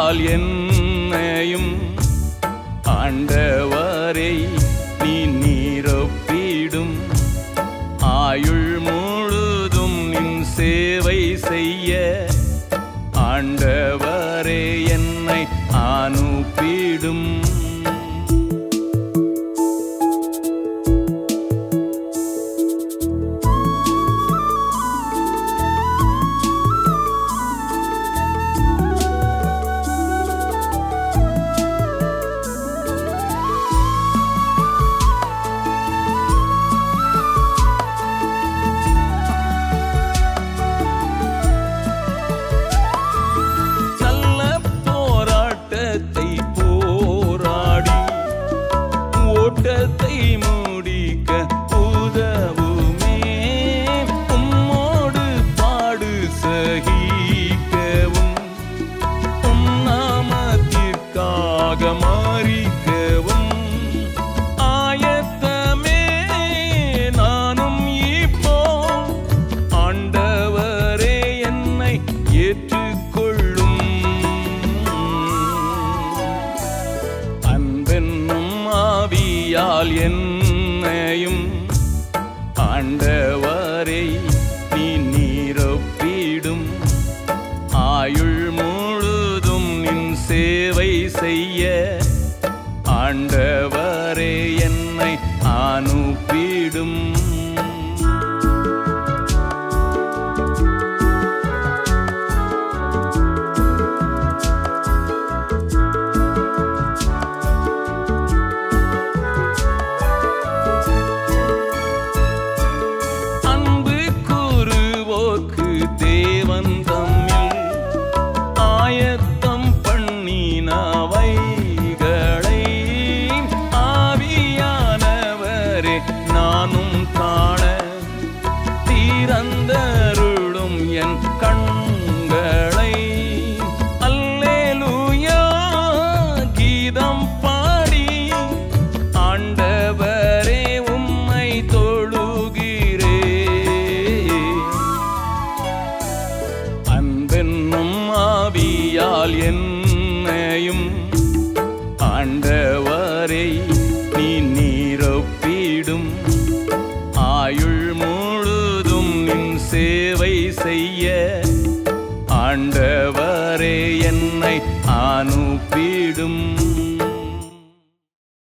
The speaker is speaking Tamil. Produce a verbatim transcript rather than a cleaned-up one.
ஆவியால் என்னையும் ஆண்டவரை நீ நிரப்பிடும். ஆயுள் முழுதும் நின் சேவை செய்ய ஆண்டவரே என்னை அனுப்பிடும். ஓட்டத்தை முடிக்க உதவுமே, உம்மோடு பாடு சகிக்கவும், உம் நாமத்திற்காக மரிக்கவும் ஆயத்தமே நானும் இப்போ. ஆண்டவரே என்னை ஏற்றுக்கொள்ளும். அன்பென்னும் ஆவியால் என்னையும் ஆண்டவரை நீ நிரப்பிடும். ஆயுள் முழுதும் நின் சேவை செய்ய ஆண்டவரே என்னை அனுப்பிடும். தேவன் தம்மில் ஆயத்தம் பண்ணினவைகளை ஆவியானவரே நானும் காண திறந்தருளும் என் கண்களை. அல்லேலூயா கீதம் பாடி ஆண்டவரே உம்மை தொழுகிறே. அன்பென்னும் ஆவியால் என்னையும் ஆண்டவரை நீ நிரப்பிடும். ஆயுள் முழுதும் நின் சேவை செய்ய ஆண்டவரே என்னை அனுப்பிடும்.